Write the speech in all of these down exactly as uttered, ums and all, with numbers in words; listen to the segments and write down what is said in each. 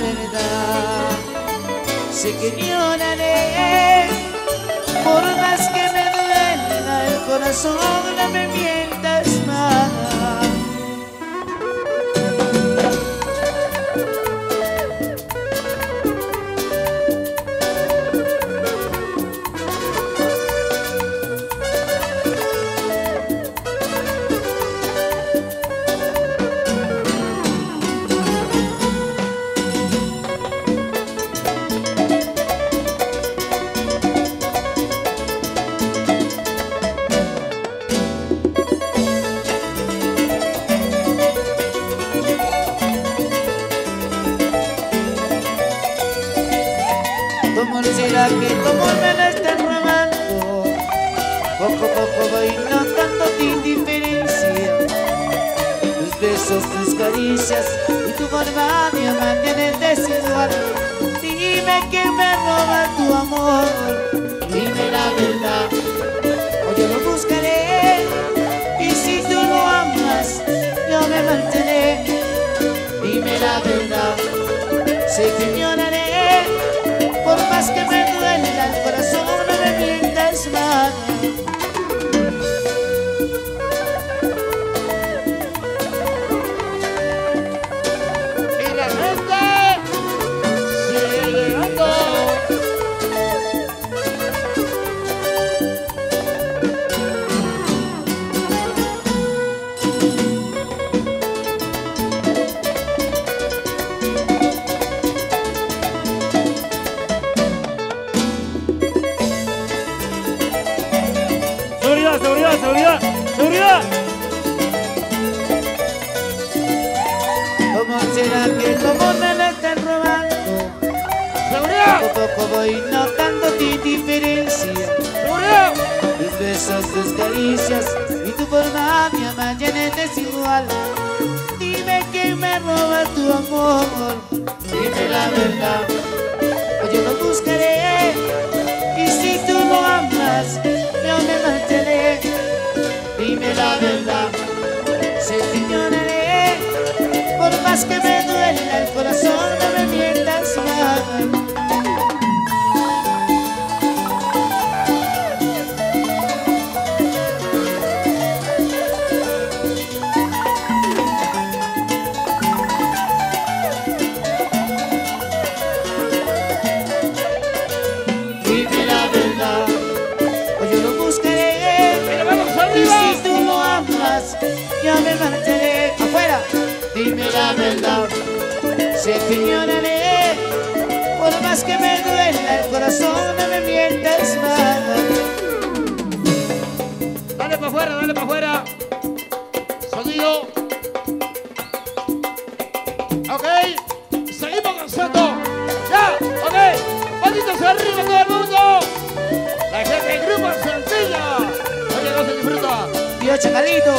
verdad. Sé que lloraré, por más que me duela el corazón, no me mientas más. ¿Cómo será que tu amor me la está robando? Poco a poco voy notando tu indiferencia. Tus besos, tus caricias y tu forma de amar tienen desigual. Dime que me roba tu amor, dime la verdad, o yo lo buscaré. Y si tú lo amas, yo me mantendré. Dime la verdad, sé que lloraré, por más que me duela el corazón, no me mientas más. Y la gente sigue llegando. Seguridad, seguridad, seguridad, seguridad. ¿Cómo será que tu amor me la están robando? ¡Seguridad! Poco a poco voy notando tu diferencia. ¡Seguridad! Tus besos, tus caricias y tu forma de amar ya no es desigual. Dime que me roba tu amor, dime la verdad, o yo lo buscaré. Y si tú lo amas, yo me mantendré. Dime la verdad, sé que lloraré, por más que me duela el corazón, no me mientas más. Dime la verdad, o yo lo buscaré. ¡Pero vamos Y arriba! si tú lo amas, yo me mantendré. Afuera, dime la verdad, sé que lloraré, por más que me duela el corazón, no me mientas más. Dale para afuera, dale para afuera. Sonido. Ok. Seguimos danzando. Ya, ok. Manitos arriba todo el mundo. La gente del grupo Santilla. Oye, no se disfruta. Tío Chacalito.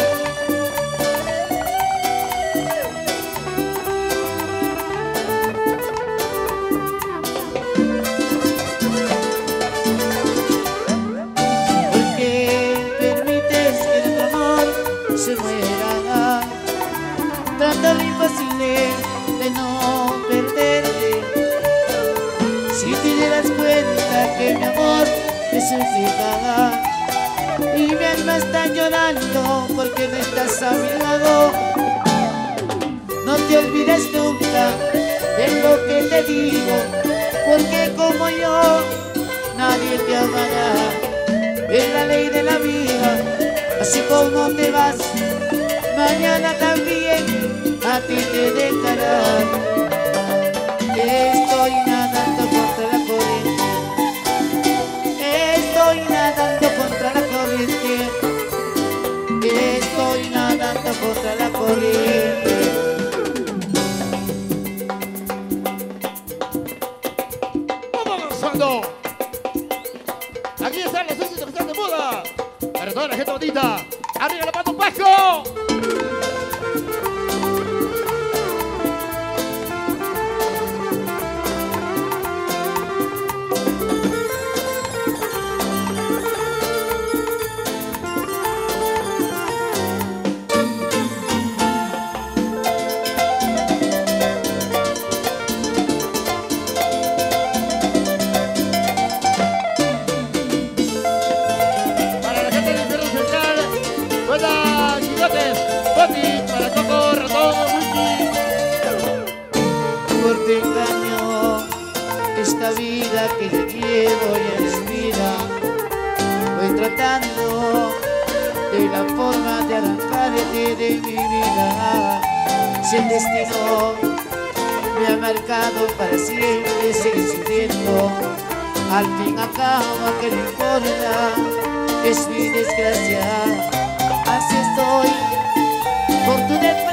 ¿Por qué permites que nuestro amor se muera? Trata lo imposible de no perderte. Si te dieras cuenta que mi amor es suicida y mi alma está llorando porque no estás a mi lado, no te olvides nunca de lo que te digo, porque como yo nadie te amará. Es la ley de la vida, así como te vas, mañana también a ti te dejarán. Estoy nadando contra la corriente, estoy nadando contra la corriente, estoy nadando contra la corriente. Vamos avanzando. Aquí están los éxitos que están de moda. Para toda la gente bonita. Arriba la mano, Paco. la vida que yo llevo y es vida. Voy tratando de la forma de arrancarte de mi vida. Si el destino me ha marcado para siempre, seguir sufriendo. Al fin acaba, que no importa, es mi desgracia. Así estoy, por tu desgracia.